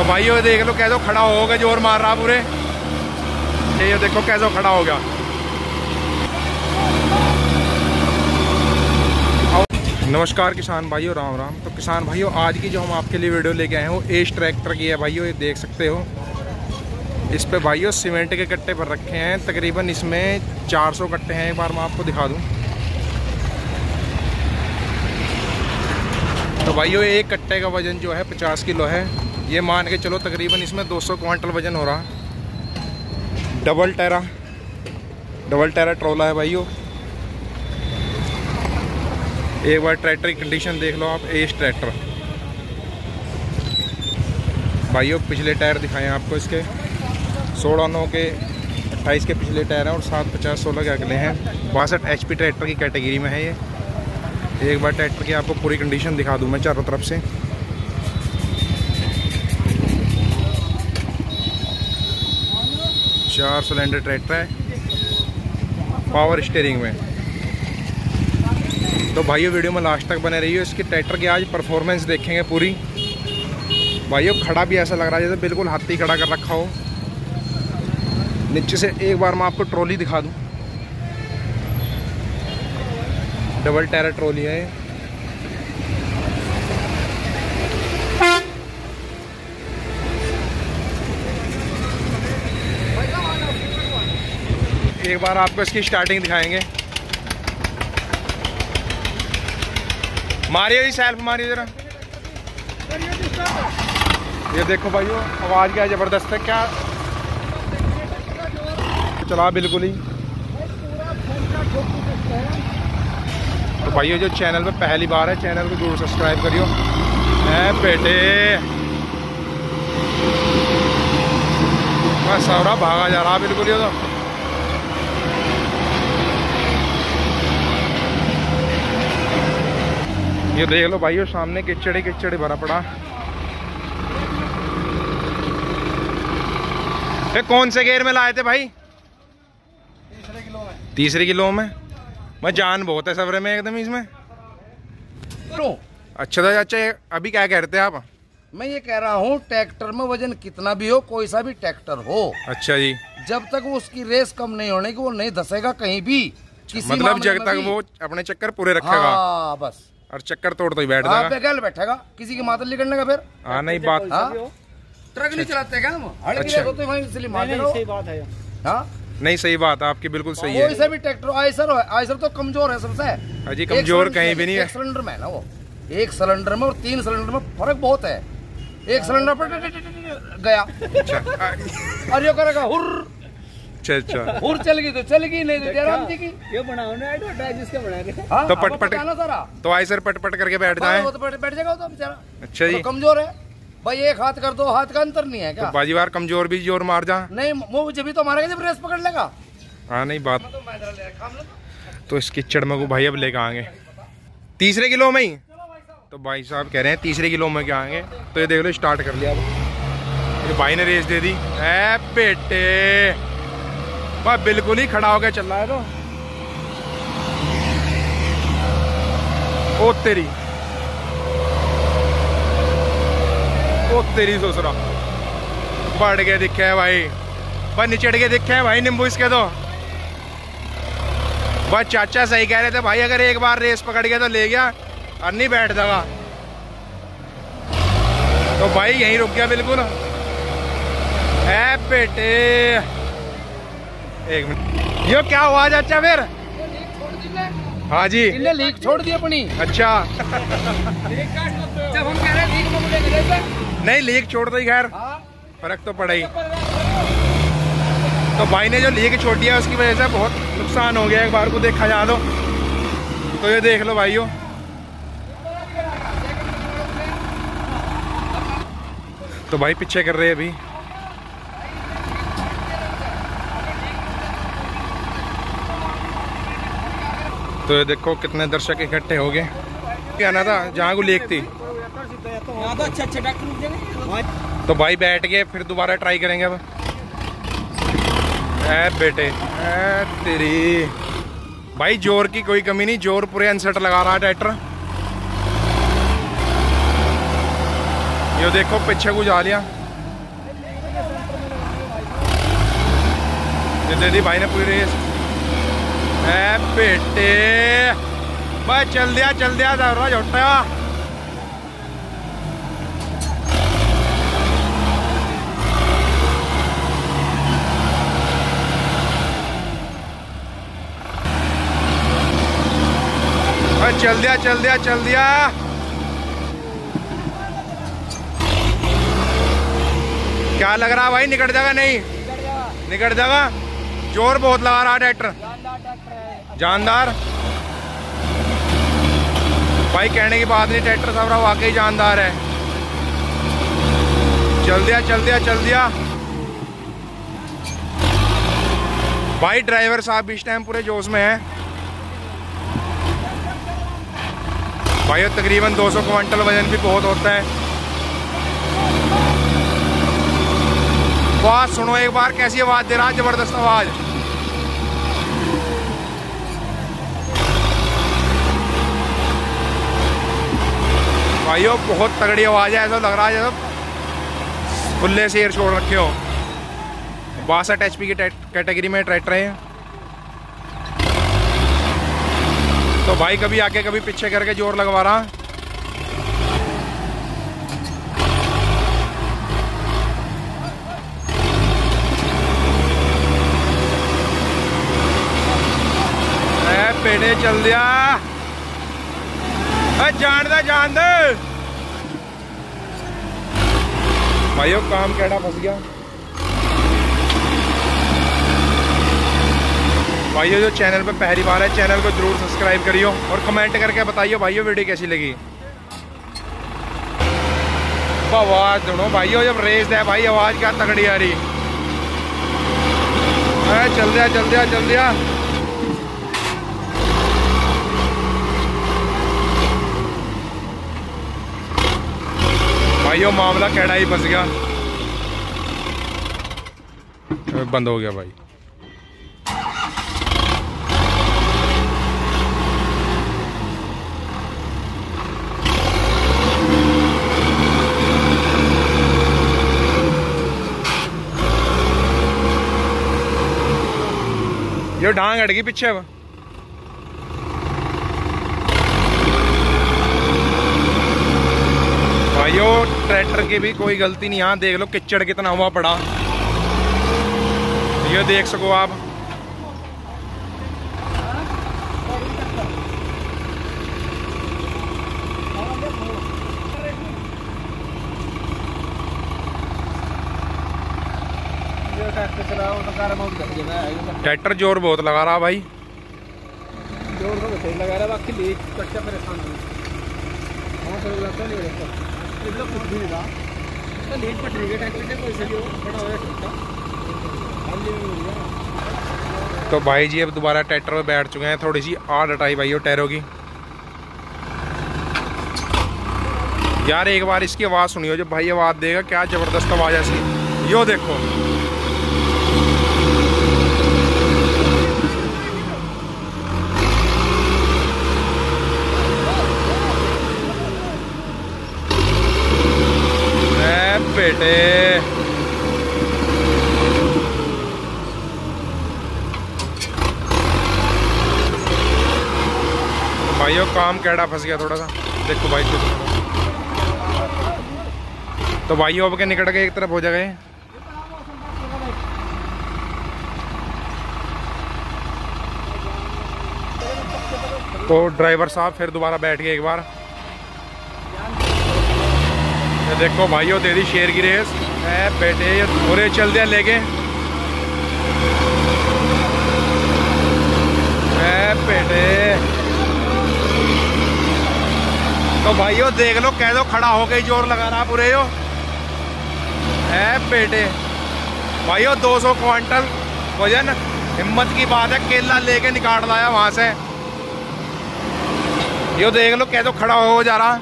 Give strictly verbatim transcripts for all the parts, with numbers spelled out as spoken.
भाई ये देख लो कैसे खड़ा हो गया, जोर मार रहा पूरे। ये देखो कैसे खड़ा हो गया। नमस्कार किसान भाइयों, राम राम। तो किसान भाइयों, आज की जो हम आपके लिए वीडियो लेके आए हैं वो एश ट्रैक्टर की है भाइयों। ये देख सकते हो, इस पे भाइयों सीमेंट के कट्टे पर रखे हैं। तकरीबन इसमें चार सौ कट्टे हैं। एक बार मैं आपको दिखा दूं तो भाइयों एक कट्टे का वजन जो है पचास किलो है। ये मान के चलो तकरीबन इसमें दो सौ क्वांटल वजन हो रहा। डबल टैरा डबल टैरा ट्रोला है भाइयों। एक बार ट्रैक्टर की कंडीशन देख लो आप। एश ट्रैक्टर भाइयों, पिछले टायर दिखाएं आपको इसके। सोलह नौ के अट्ठाईस के पिछले टायर हैं और सात पचास सोलह के अगले हैं। बासठ एच पी ट्रैक्टर की कैटेगरी में है ये। एक बार ट्रैक्टर की आपको पूरी कंडीशन दिखा दूं मैं चारों तरफ से। चार सिलेंडर ट्रैक्टर है, पावर स्टीयरिंग में। तो भाइयों वीडियो में लास्ट तक बने रहिए। इसकी ट्रैक्टर की आज परफॉर्मेंस देखेंगे पूरी। भाइयों खड़ा भी ऐसा लग रहा है जैसे बिल्कुल हाथी खड़ा कर रखा हो। नीचे से एक बार मैं आपको ट्रॉली दिखा दूं। डबल टायर ट्रॉली है। एक बार आपको इसकी स्टार्टिंग दिखाएंगे। मारियो जी, सेल्फ मारियो जरा। ये देखो भाइयों, आवाज क्या जबरदस्त है। क्या चला बिल्कुल ही। तो भाइयों जो चैनल पे पहली बार है, चैनल को जरूर सब्सक्राइब करियो। है बेटे, बस सौरा भागा जा रहा बिल्कुल। ये तो ये देख लो भाइयों, सामने किचड़े किचड़े भरा पड़ा। ये कौन से गेयर में लाए थे भाई? तीसरे किलो में। तीसरे किलो में मैं जान बहुत है सफरे में एकदम इसमें। अच्छा था चाचा, अभी क्या कह रहे थे आप? मैं ये कह रहा हूँ ट्रैक्टर में वजन कितना भी हो, कोई सा भी ट्रैक्टर हो, अच्छा जी, जब तक वो उसकी रेस कम नहीं होने की वो नहीं धसेगा कहीं भी। किसी मतलब जब तक वो अपने चक्कर पूरे रखेगा। हाँ बस। और चक्कर तोड़ तो ही बैठ जाएगा। बैठेगा किसी की मातल निकलने का फिर। हाँ नहीं बात। ट्रक नहीं चलाते क्या हम? अच्छा सही बात है। हाँ नहीं सही बात आपकी बिल्कुल सही है। कोई सा भी ट्रैक्टर, आयसर आयसर तो कमजोर है सबसे। अजी कमजोर कहीं भी नहीं है। एक सिलेंडर में ना वो, एक सिलेंडर में और तीन सिलेंडर में फर्क बहुत है। एक सिलेंडर पर गया और ये करेगा हुर्र। अच्छा अच्छा, हुर्र चल गई तो चल गई, नहीं तो जयराम जी की ये बनाओ ना एडवर्टाइज इसके बना के। हाँ, तो पट पट सारा तो आयसर पट पट करके बैठ जाए। वो तो बैठ जाएगा तो बेचारा। अच्छा जी, कमजोर है भाई। एक हाथ कर दो हाथ का अंतर नहीं है क्या? तो बाजीवार कमजोर भी जोर मार जा। नहीं वो जब भी तो मारेगा जब रेस पकड़ लेगा। हाँ नहीं बात। तो इस कीचड़ में को भाई अब लेके आएंगे तीसरे किलो में ही। तो भाई साहब कह रहे हैं तीसरे किलो में क्या आएंगे। तो ये देख लो स्टार्ट कर लिया अब। ये भाई ने रेस दे दी। ए बेटे भाई बिल्कुल ही खड़ा हो गया, चल रहा है। तो ओ तेरी ओ तेरी ससुरा बढ़ के दिखे है भाई। भाई निचड़ के दिखे है भाई नींबू इसके। तो भाई चाचा सही कह रहे थे भाई, अगर एक बार रेस पकड़ गया तो ले गया और नहीं बैठ जाएगा। तो भाई यहीं रुक गया बिल्कुल। है बेटे एक मिनट, यो क्या हुआ चाचा फिर? हाँ जी, लीक छोड़ दी अपनी। अच्छा जब हम कह रहे हैं नहीं लीक छोड़ दो खैर, फर्क तो पड़ा ही। तो भाई ने जो लीक छोड़ दिया उसकी वजह से बहुत नुकसान हो गया। एक बार को देखा जा दो तो ये देख लो भाइयों। तो भाई पीछे कर रहे हैं अभी। तो ये देखो कितने दर्शक इकट्ठे हो गए। क्या ना था जहाँ को लीक थी। तो अच्छे अच्छे डॉक्टर। तो भाई बैठ के फिर दोबारा ट्राई करेंगे अब। ए बेटे ए तेरी भाई जोर की कोई कमी नहीं, जोर पूरे अनसेट लगा रहा है ट्रैक्टर। ये देखो पीछे को जा लिया। दे दी भाई ने पूरी रेस। ए बेटे भाई चल दिया चल दिया दौरा छोटा। चल दिया चल दिया चल दिया। क्या लग रहा भाई निकट जाएगा? नहीं निकट जाएगा। जोर बहुत लगा रहा ट्रैक्टर, जानदार भाई, कहने की बात नहीं, ट्रैक्टर सब रहा वाकई जानदार है। चल दिया चल दिया चल दिया भाई। ड्राइवर साहब इस टाइम पूरे जोश में है भाई। तकरीबन दो सौ क्विंटल वजन भी बहुत होता है। आवाज सुनो एक बार, कैसी आवाज दे रहा है, जबरदस्त आवाज। भाइयों बहुत तगड़ी आवाज है, ऐसा लग रहा है जैसे खुले से एयर छोड़ रखे हो। बासठ एच पी की कैटेगरी में ट्रैक्टर है। तो भाई कभी आगे कभी पीछे करके जोर लगवा रहा। ए पेड़े चल दिया। ए जान दे जान दे भाइयों, काम केड़ा फंस गया भाइयों। जो चैनल पे पहली बार है, चैनल को जरूर सब्सक्राइब करियो और कमेंट करके बताइए भाइयों वीडियो कैसी लगी। आवाज सुनो भाइयों, जब रेस है भाई आवाज क्या तगड़ी आ रही। चल दिया चल दिया चल दिया। भाइयों मामला कैड़ा ही फंस गया, बंद हो गया भाई। यो ढांग अड़ गई पीछे। भाइयों ट्रैक्टर की भी कोई गलती नहीं। यहाँ देख लो किचड़ कितना हुआ पड़ा, ये देख सको आप। ट्रैक्टर जोर बहुत लगा रहा भाई। जोर तो सही लगा रहा, बाकी लेट कच्चा परेशान हो। हां सर लगता नहीं रहता, इतना कुछ भी नहीं था। तो लेट पट रही है ट्रैक्टर कोई सही हो बड़ा हो सकता। तो भाई जी अब दोबारा ट्रैक्टर में बैठ चुके हैं। थोड़ी सी आड़ हटाई भाइयों टायरों की। यार एक बार इसकी आवाज़ सुनियो, जब भाई आवाज़ देगा क्या जबरदस्त आवाज़ ऐसी। यो देखो बेटे, भाइयों काम कैड़ा फंस गया थोड़ा सा। देखो भाई तो भाइयों अब के निकट के एक तरफ हो जाएगा। तो ड्राइवर साहब फिर दोबारा बैठ गए एक बार। ये देखो भाइयों दे दी शेर की रेस है बेटे। ये पूरे चल दिया लेके है बेटे। तो भाइयों देख लो, कह दो खड़ा हो गई, जोर लगा रहा पूरे यो है बेटे। भाइयों दो सौ क्विंटल वजन, हिम्मत की बात है। केला लेके निकाल लाया वहां से। यो देख लो, कह दो खड़ा हो जा रहा।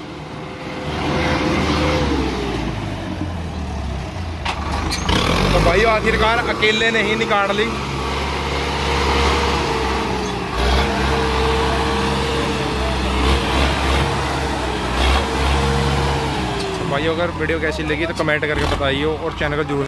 तो भाई आखिरकार अकेले ने ही निकाल ली। तो भाई अगर वीडियो कैसी लगी तो कमेंट करके बताइए और चैनल को जरूर